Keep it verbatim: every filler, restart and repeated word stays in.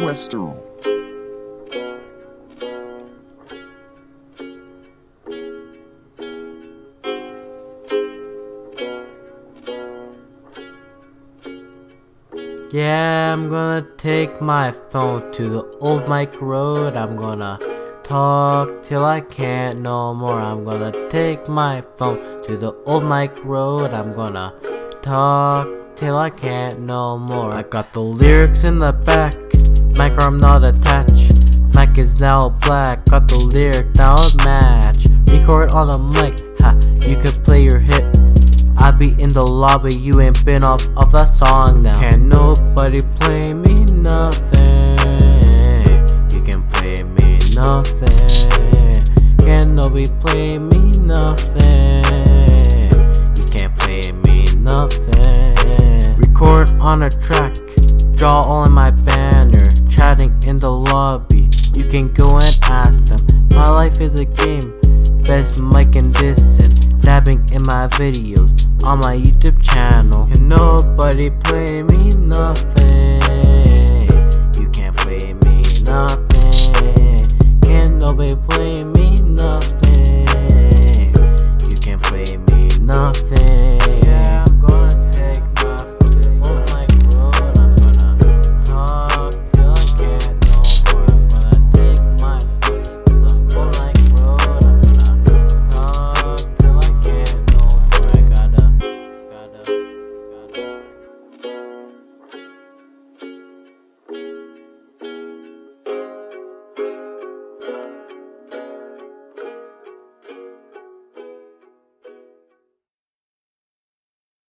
Western. Yeah, I'm gonna take my phone to the old Mike Road. I'm gonna talk till I can't no more. I'm gonna take my phone to the old Mike Road. I'm gonna talk till I can't no more. I got the lyrics in the back, mic arm not attached. Mic is now black, got the lyric now match. Record on a mic, ha, you could play your hit. I be in the lobby, you ain't been off of that song now. Can't nobody play me nothing. You can play me nothing. Can't nobody play me nothing. You can't play me nothing. Record on a track, draw all in my banner. Chatting in the lobby, you can go and ask them. My life is a game, best mic and distance. Dabbing in my videos on my YouTube channel. Can nobody play me nothing.